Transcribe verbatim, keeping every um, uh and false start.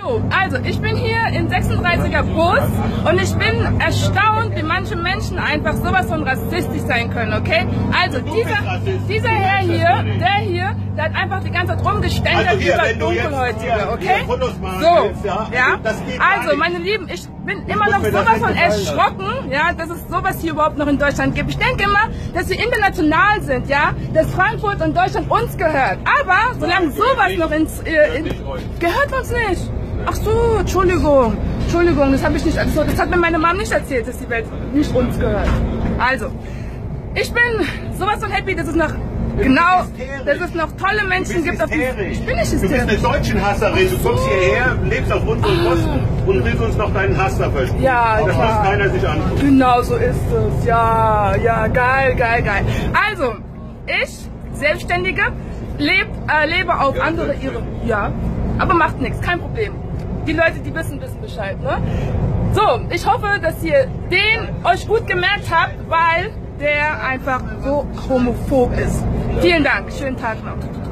So, also ich bin hier im sechsunddreißiger Bus und ich bin erstaunt, wie manche Menschen einfach sowas von rassistisch sein können, okay? Also dieser, dieser Herr hier, der hier, der hat einfach die ganze Zeit rumgeständert also hier, über Dunkelhäutige, okay? So, ja. Also meine Lieben, ich bin immer noch sowas von erschrocken, ja, dass es sowas hier überhaupt noch in Deutschland gibt. Ich denke immer, dass wir international sind, ja, dass Frankfurt und Deutschland uns gehört. Aber solange sowas noch ins, äh, in, gehört uns nicht. Ach so, Entschuldigung, Entschuldigung, das habe ich nicht, also das hat mir meine Mom nicht erzählt, dass die Welt nicht uns gehört. Also, ich bin sowas von happy, dass es noch genau, dass es noch tolle Menschen gibt. Auf die, ich bin nicht hysterisch. Du bist eine Deutschen-Hasserin, du kommst hierher, lebst auf unseren Kosten und willst uns noch deinen Hass da versprechen. Ja, das klar. muss keiner sich angucken. Genau so ist es. Ja, ja, geil, geil, geil. Also, ich, Selbstständige, leb, äh, lebe auf ja, andere ihre. Ja, aber macht nichts, kein Problem. Die Leute, die wissen, wissen Bescheid, ne? So, ich hoffe, dass ihr den euch gut gemerkt habt, weil der einfach so homophob ist. Vielen Dank, schönen Tag noch.